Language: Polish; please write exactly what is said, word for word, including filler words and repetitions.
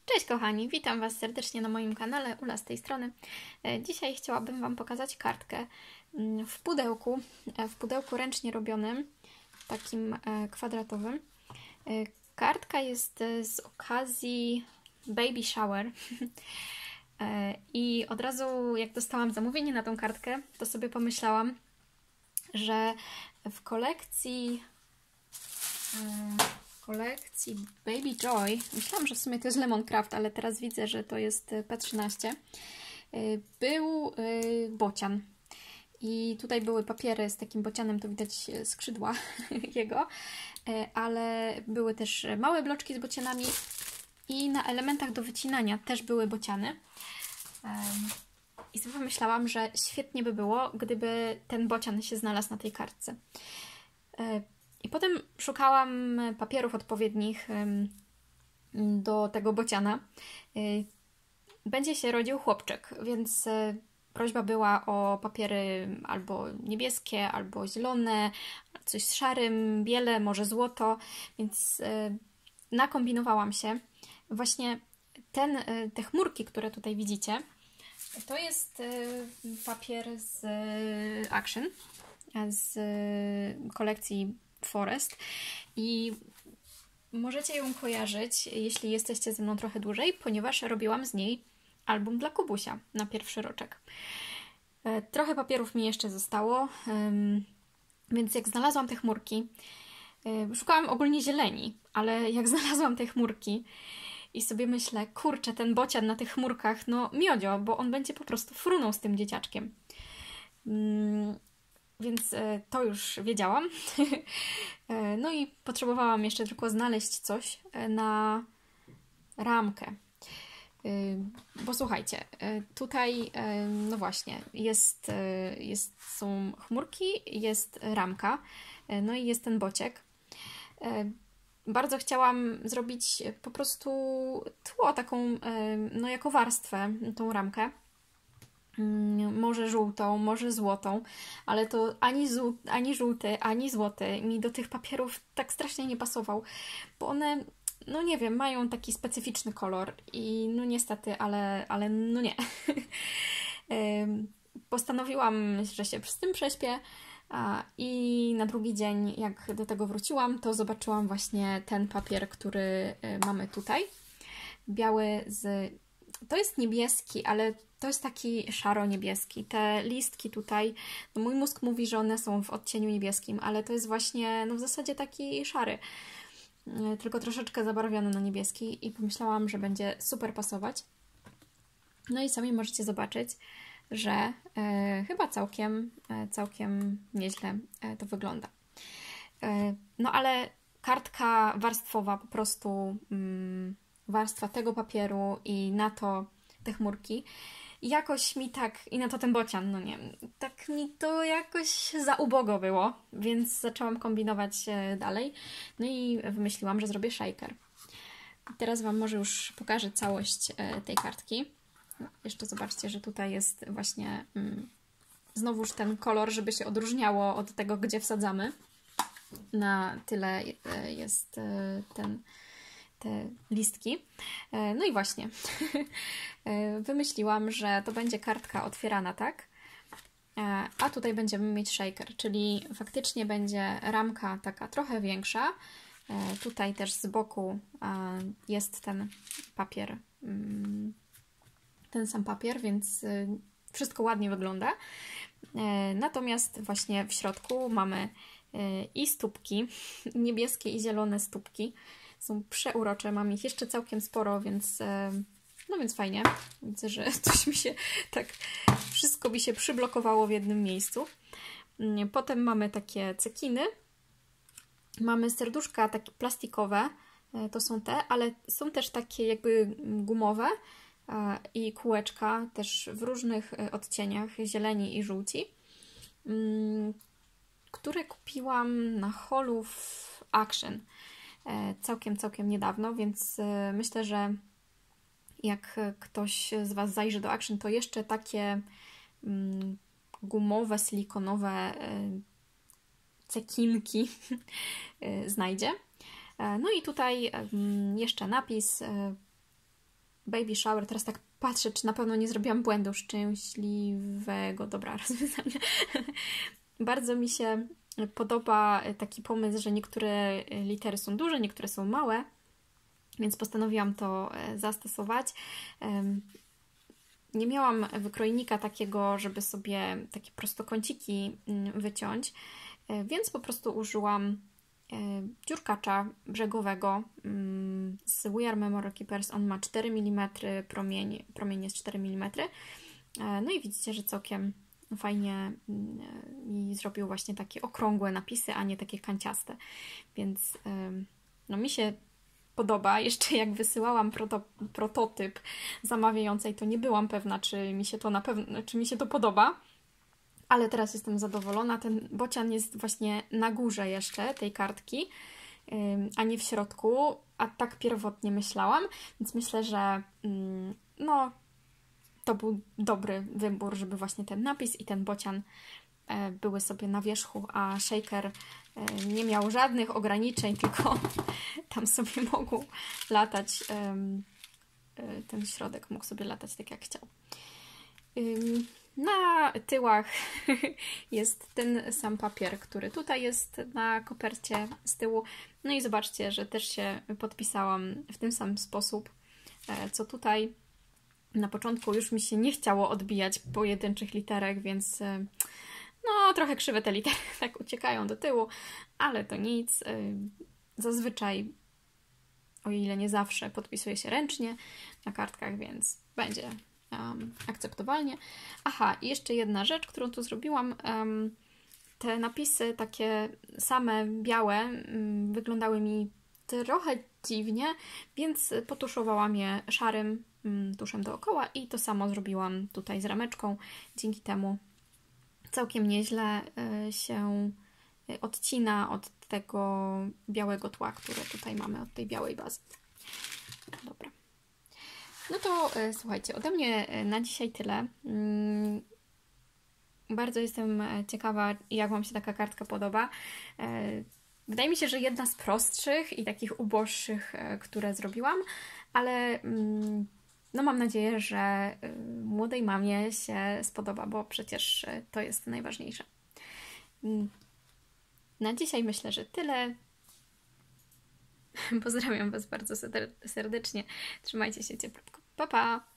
Cześć kochani, witam Was serdecznie na moim kanale, Ula z tej strony. Dzisiaj chciałabym Wam pokazać kartkę w pudełku, w pudełku ręcznie robionym, takim kwadratowym. Kartka jest z okazji baby shower i od razu jak dostałam zamówienie na tą kartkę, to sobie pomyślałam, że w kolekcji w kolekcji Baby Joy, myślałam, że w sumie to jest Lemoncraft, ale teraz widzę, że to jest P trzynaście, był bocian. I tutaj były papiery z takim bocianem, to widać skrzydła jego, ale były też małe bloczki z bocianami i na elementach do wycinania też były bociany. I sobie pomyślałam, że świetnie by było, gdyby ten bocian się znalazł na tej kartce. I potem szukałam papierów odpowiednich do tego bociana. Będzie się rodził chłopczyk, więc prośba była o papiery albo niebieskie, albo zielone, coś z szarym, biele, może złoto, więc nakombinowałam się. Właśnie ten, te chmurki, które tutaj widzicie, to jest papier z Action, z kolekcji Forest i możecie ją kojarzyć, jeśli jesteście ze mną trochę dłużej, ponieważ robiłam z niej album dla Kubusia na pierwszy roczek. Trochę papierów mi jeszcze zostało, więc jak znalazłam te chmurki, szukałam ogólnie zieleni, ale jak znalazłam te chmurki i sobie myślę, kurczę, ten bocian na tych chmurkach, no miodzio, bo on będzie po prostu frunął z tym dzieciaczkiem. Więc to już wiedziałam. No i potrzebowałam jeszcze tylko znaleźć coś na ramkę. Bo słuchajcie, tutaj, no właśnie, jest, jest, są chmurki, jest ramka, no i jest ten bociek. Bardzo chciałam zrobić po prostu tło, taką, no jako warstwę, tą ramkę. Może żółtą, może złotą, ale to ani, ani żółty, ani złoty mi do tych papierów tak strasznie nie pasował, bo one, no nie wiem, mają taki specyficzny kolor i no niestety, ale, ale no nie. Postanowiłam, że się z tym prześpię i na drugi dzień, jak do tego wróciłam, to zobaczyłam właśnie ten papier, który mamy tutaj. Biały z... To jest niebieski, ale to jest taki szaro-niebieski. Te listki tutaj, no mój mózg mówi, że one są w odcieniu niebieskim, ale to jest właśnie, no w zasadzie taki szary, tylko troszeczkę zabarwiony na niebieski i pomyślałam, że będzie super pasować. No i sami możecie zobaczyć, że e, chyba całkiem, e, całkiem nieźle e, to wygląda. E, no ale kartka warstwowa po prostu... Mm, warstwa tego papieru i na to te chmurki, jakoś mi tak, i na to ten bocian, no nie, tak mi to jakoś za ubogo było, więc zaczęłam kombinować dalej, no i wymyśliłam, że zrobię shaker. Teraz Wam może już pokażę całość tej kartki. Jeszcze zobaczcie, że tutaj jest właśnie mm, znowuż ten kolor, żeby się odróżniało od tego, gdzie wsadzamy. Na tyle jest ten te listki. No i właśnie wymyśliłam, że to będzie kartka otwierana tak, a tutaj będziemy mieć shaker, czyli faktycznie będzie ramka taka trochę większa. Tutaj też z boku jest ten papier, ten sam papier, więc wszystko ładnie wygląda. Natomiast właśnie w środku mamy i stópki, niebieskie i zielone stópki. Są przeurocze, mam ich jeszcze całkiem sporo, więc no więc fajnie. Widzę, że coś mi się tak, wszystko mi się przyblokowało w jednym miejscu. Potem mamy takie cekiny. Mamy serduszka takie plastikowe, to są te, ale są też takie jakby gumowe i kółeczka też w różnych odcieniach, zieleni i żółci, które kupiłam na haulu w Action całkiem, całkiem niedawno, więc myślę, że jak ktoś z Was zajrzy do Action, to jeszcze takie gumowe, silikonowe cekinki znajdzie. No i tutaj jeszcze napis Baby shower. Teraz tak patrzę, czy na pewno nie zrobiłam błędu szczęśliwego. Dobra, rozwiązanie. Bardzo mi się podoba taki pomysł, że niektóre litery są duże, niektóre są małe, więc postanowiłam to zastosować. Nie miałam wykrojnika takiego, żeby sobie takie prostokąciki wyciąć, więc po prostu użyłam dziurkacza brzegowego z We Are Memory Keepers. On ma cztery milimetry, promień, promień jest cztery milimetry. No i widzicie, że całkiem fajnie mi zrobił właśnie takie okrągłe napisy, a nie takie kanciaste. Więc no mi się podoba. Jeszcze jak wysyłałam proto, prototyp zamawiającej, to nie byłam pewna, czy mi się to na pewno, czy mi się to podoba. Ale teraz jestem zadowolona. Ten bocian jest właśnie na górze jeszcze tej kartki, a nie w środku, a tak pierwotnie myślałam, więc myślę, że no, to był dobry wybór, żeby właśnie ten napis i ten bocian były sobie na wierzchu, a shaker nie miał żadnych ograniczeń, tylko tam sobie mógł latać, ten środek mógł sobie latać tak jak chciał. Na tyłach jest ten sam papier, który tutaj jest na kopercie z tyłu. No i zobaczcie, że też się podpisałam w ten sam sposób, co tutaj. Na początku już mi się nie chciało odbijać pojedynczych literek, więc no trochę krzywe te litery tak uciekają do tyłu, ale to nic. Zazwyczaj, o ile nie zawsze, podpisuje się ręcznie na kartkach, więc będzie Um, akceptowalnie. Aha, i jeszcze jedna rzecz, którą tu zrobiłam. Um, te napisy takie same, białe, um, wyglądały mi trochę dziwnie, więc potuszowałam je szarym um, tuszem dookoła i to samo zrobiłam tutaj z rameczką. Dzięki temu całkiem nieźle y, się odcina od tego białego tła, które tutaj mamy, od tej białej bazy. Dobra. No to e, słuchajcie, ode mnie na dzisiaj tyle. Mm, bardzo jestem ciekawa, jak Wam się taka kartka podoba. E, wydaje mi się, że jedna z prostszych i takich uboższych, e, które zrobiłam, ale mm, no mam nadzieję, że e, młodej mamie się spodoba, bo przecież e, to jest najważniejsze. Mm, na dzisiaj myślę, że tyle. Pozdrawiam Was bardzo serdecznie. Trzymajcie się cieplutko. Pa, pa!